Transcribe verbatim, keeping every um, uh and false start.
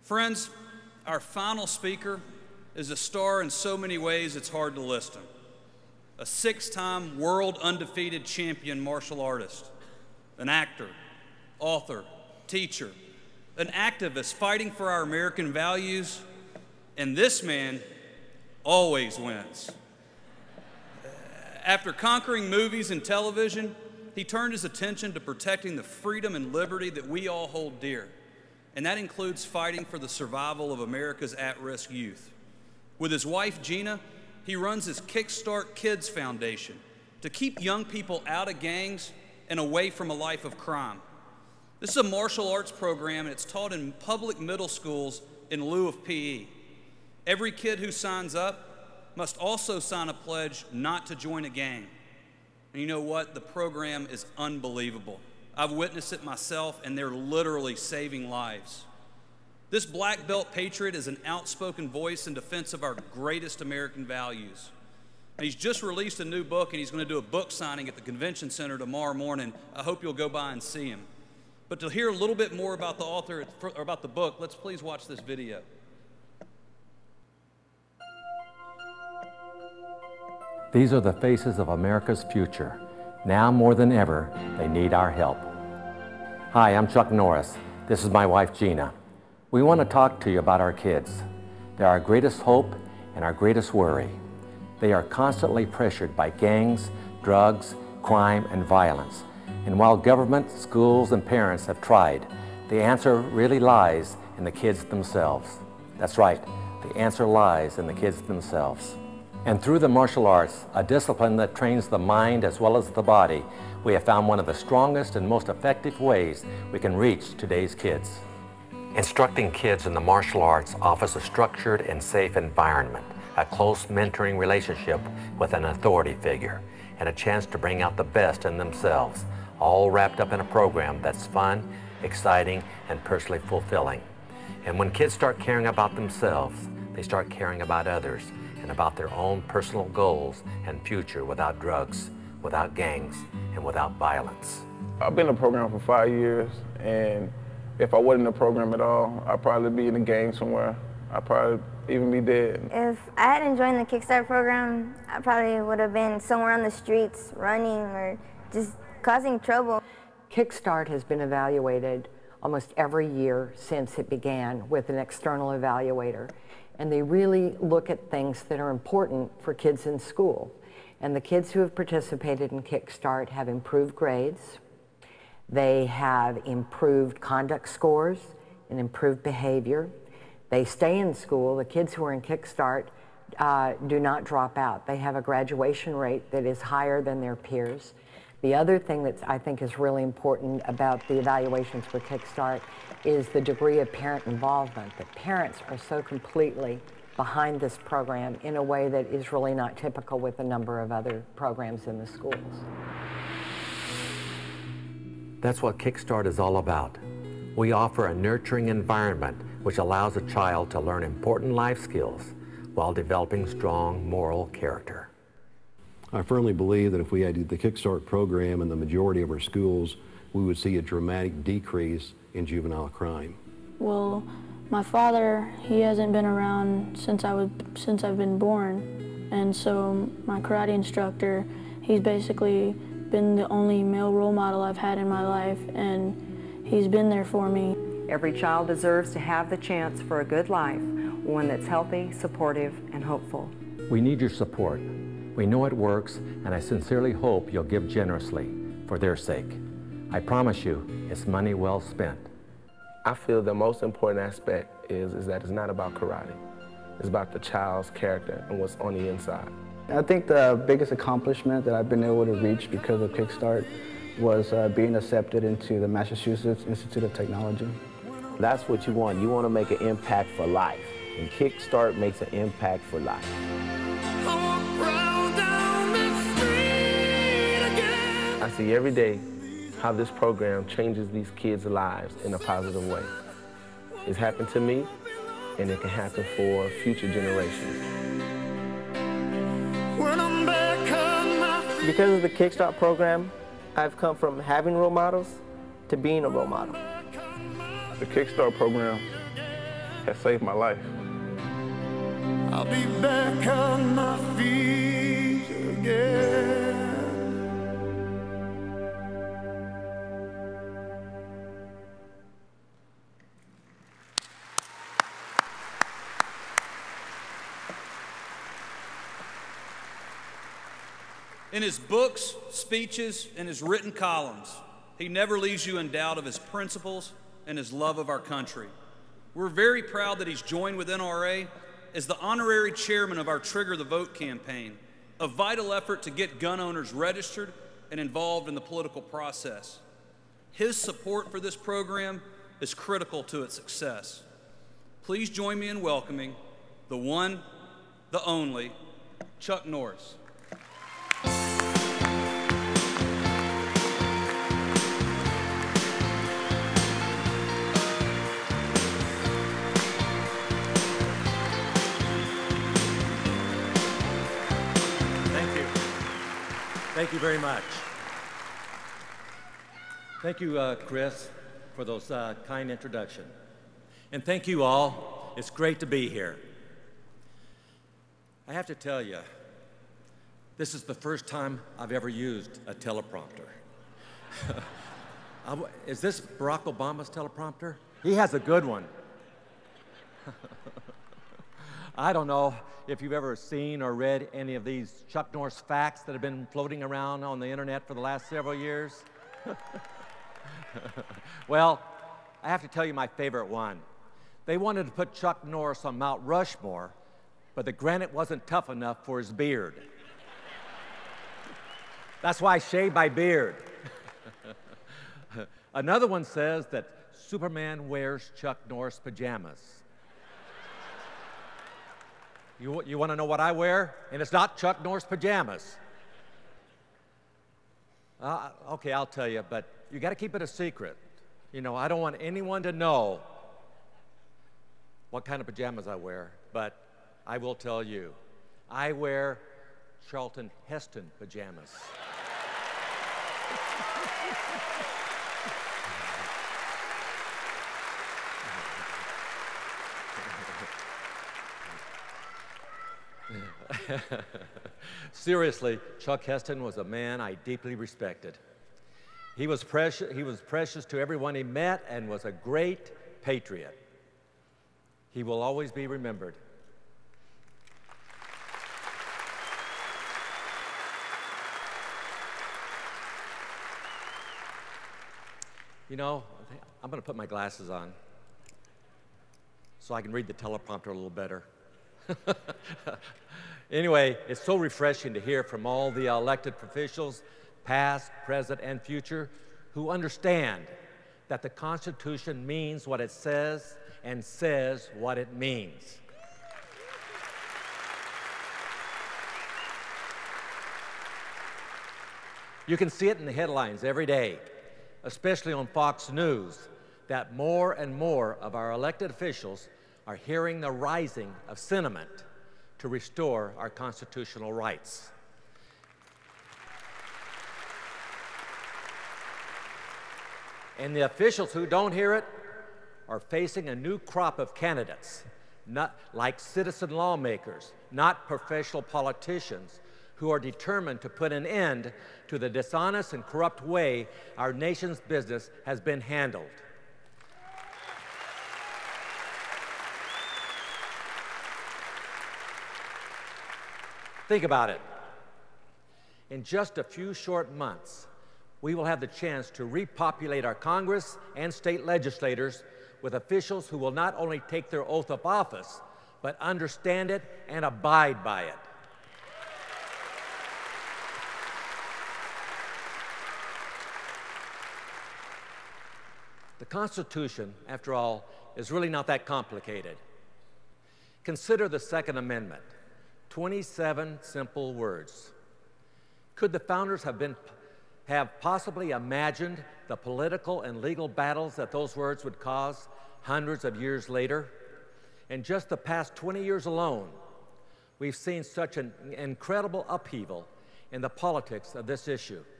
Friends, our final speaker is a star in so many ways it's hard to list him. A six-time world undefeated champion martial artist, an actor, author, teacher, an activist fighting for our American values, and this man always wins. After conquering movies and television, he turned his attention to protecting the freedom and liberty that we all hold dear, and that includes fighting for the survival of America's at-risk youth. With his wife, Gina, he runs his KICKSTART KIDS Foundation to keep young people out of gangs and away from a life of crime. This is a martial arts program, and it's taught in public middle schools in lieu of P E. Every kid who signs up must also sign a pledge not to join a gang. And you know what? The program is unbelievable. I've witnessed it myself, and they're literally saving lives. This black belt patriot is an outspoken voice in defense of our greatest American values. And he's just released a new book, and he's going to do a book signing at the convention center tomorrow morning. I hope you'll go by and see him. But to hear a little bit more about the author, or about the book, let's please watch this video. These are the faces of America's future. Now more than ever, they need our help. Hi, I'm Chuck Norris. This is my wife, Gina. We want to talk to you about our kids. They're our greatest hope and our greatest worry. They are constantly pressured by gangs, drugs, crime, and violence. And while government, schools, and parents have tried, the answer really lies in the kids themselves. That's right, the answer lies in the kids themselves. And through the martial arts, a discipline that trains the mind as well as the body, we have found one of the strongest and most effective ways we can reach today's kids. Instructing kids in the martial arts offers a structured and safe environment, a close mentoring relationship with an authority figure, and a chance to bring out the best in themselves, all wrapped up in a program that's fun, exciting, and personally fulfilling. And when kids start caring about themselves, they start caring about others and about their own personal goals and future without drugs, without gangs, and without violence. I've been in the program for five years, and if I wasn't in the program at all, I'd probably be in a gang somewhere. I'd probably even be dead. If I hadn't joined the KICKSTART program, I probably would have been somewhere on the streets, running or just causing trouble. KICKSTART has been evaluated almost every year since it began with an external evaluator. And they really look at things that are important for kids in school. And the kids who have participated in KICKSTART have improved grades. They have improved conduct scores and improved behavior. They stay in school. The kids who are in KICKSTART uh, do not drop out. They have a graduation rate that is higher than their peers. The other thing that I think is really important about the evaluations for KICKSTART is the degree of parent involvement. The parents are so completely behind this program in a way that is really not typical with a number of other programs in the schools. That's what KICKSTART is all about. We offer a nurturing environment which allows a child to learn important life skills while developing strong moral character. I firmly believe that if we had the KICKSTART program in the majority of our schools, we would see a dramatic decrease in juvenile crime. Well, my father, he hasn't been around since I was since I've been born, and so my karate instructor, he's basically been the only male role model I've had in my life, and he's been there for me. Every child deserves to have the chance for a good life, one that's healthy, supportive, and hopeful. We need your support. We know it works, and I sincerely hope you'll give generously for their sake. I promise you, it's money well spent. I feel the most important aspect is, is that it's not about karate. It's about the child's character and what's on the inside. I think the biggest accomplishment that I've been able to reach because of KICKSTART was uh, being accepted into the Massachusetts Institute of Technology. That's what you want. You want to make an impact for life, and KICKSTART makes an impact for life. I see every day how this program changes these kids' lives in a positive way. It's happened to me, and it can happen for future generations. Because of the KICKSTART program, I've come from having role models to being a role model. The KICKSTART program has saved my life. I'll be back on my feet again. In his books, speeches, and his written columns, he never leaves you in doubt of his principles and his love of our country. We're very proud that he's joined with N R A as the honorary chairman of our Trigger the Vote campaign, a vital effort to get gun owners registered and involved in the political process. His support for this program is critical to its success. Please join me in welcoming the one, the only, Chuck Norris. Thank you very much. Thank you, uh, Chris, for those uh, kind introduction. And thank you all. It's great to be here. I have to tell you, this is the first time I've ever used a teleprompter. Is this Barack Obama's teleprompter? He has a good one. I don't know if you've ever seen or read any of these Chuck Norris facts that have been floating around on the internet for the last several years. Well, I have to tell you my favorite one. They wanted to put Chuck Norris on Mount Rushmore, but the granite wasn't tough enough for his beard. That's why I shaved my beard. Another one says that Superman wears Chuck Norris pajamas. You, you want to know what I wear? And it's not Chuck Norris pajamas. Uh, okay, I'll tell you, but you got to keep it a secret. You know, I don't want anyone to know what kind of pajamas I wear, but I will tell you. I wear Charlton Heston pajamas. Seriously, Chuck Heston was a man I deeply respected. He was precious, he was precious to everyone he met and was a great patriot. He will always be remembered. You know, I'm going to put my glasses on so I can read the teleprompter a little better. Anyway, it's so refreshing to hear from all the elected officials, past, present, and future, who understand that the Constitution means what it says and says what it means. You can see it in the headlines every day, especially on Fox News, that more and more of our elected officials are hearing the rising of sentiment to restore our constitutional rights. And the officials who don't hear it are facing a new crop of candidates, not like citizen lawmakers, not professional politicians, who are determined to put an end to the dishonest and corrupt way our nation's business has been handled. Think about it. In just a few short months, we will have the chance to repopulate our Congress and state legislators with officials who will not only take their oath of office, but understand it and abide by it. The Constitution, after all, is really not that complicated. Consider the Second Amendment. twenty-seven simple words. Could the founders have been, have possibly imagined the political and legal battles that those words would cause hundreds of years later? In just the past twenty years alone, we've seen such an incredible upheaval in the politics of this issue.